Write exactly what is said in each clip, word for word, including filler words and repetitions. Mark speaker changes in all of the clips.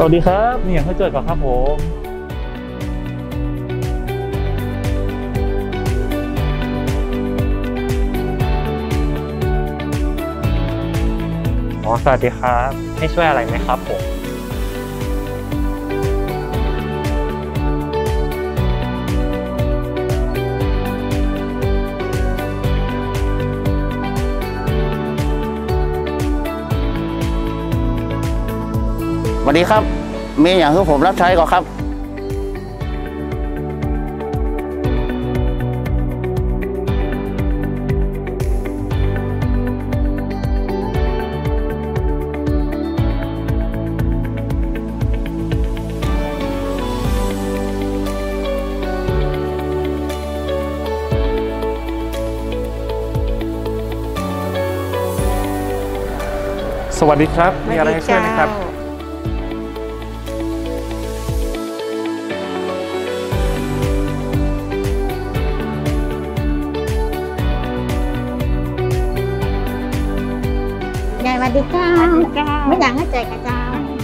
Speaker 1: วัสดีครับนี่อย่างเขาเจอกับครับผมอ๋อสวัสดีครับให้ช่วยอะไรไหมครับผม
Speaker 2: สวัสดีครับมีอย่างที่ผมรับใช้ก่อนครับ
Speaker 1: สวัสดีครับมีอะไรให้ช่วยไหมครับ
Speaker 3: ยายสวัสดีค่ะไม่อยากให้ใจกระเจ้า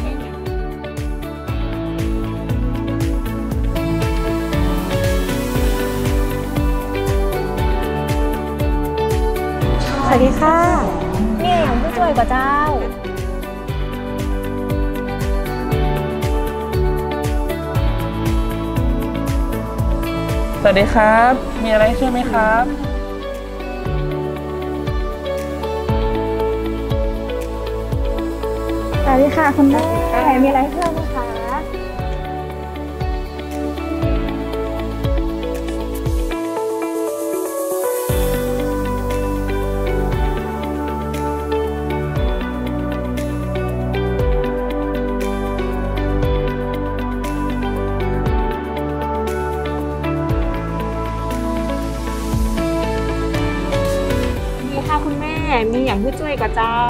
Speaker 4: สวัสดีค่ะนี่อย่างผู้ช่วยกับเจ้า
Speaker 1: สวัสดีครับมีอะไรให้ช่วยไหมครับ
Speaker 4: สวัสดีค่ะคุณแม่มีอะไรให้ช่วยไหมคะดีค่ะคุณแม่มีอย่างผู้ช่วยกับเจ้า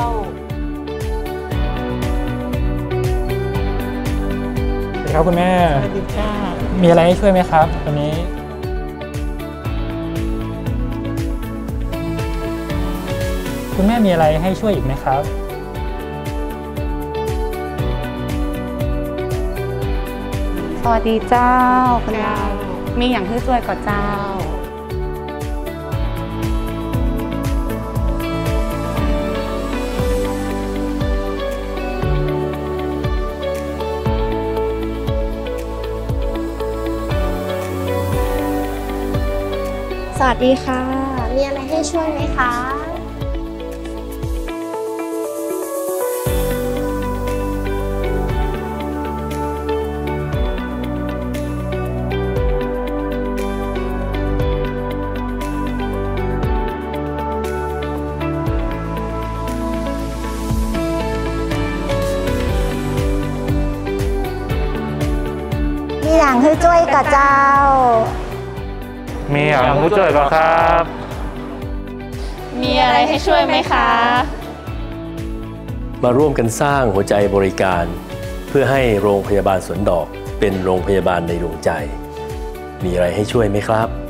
Speaker 1: ครับคุณแม่
Speaker 3: สวัสดีค่ะ
Speaker 1: มีอะไรให้ช่วยไหมครับวันนี้คุณแม่มีอะไรให้ช่วยอีกไหมครับ
Speaker 4: สวัสดีเจ้าคุณยายมีอย่างที่ช่วยกับเจ้าสวัสดีค่ะมีอะไรให้ช่วยไหมคะมีอย่างให้ช่วยกับเจ้า
Speaker 1: มีอย่างผู้ช่วยก่อนครับ
Speaker 4: มีอะไรให้ช่วยไหมคะ
Speaker 5: มาร่วมกันสร้างหัวใจบริการเพื่อให้โรงพยาบาลสวนดอกเป็นโรงพยาบาลในดวงใจมีอะไรให้ช่วยไหมครับ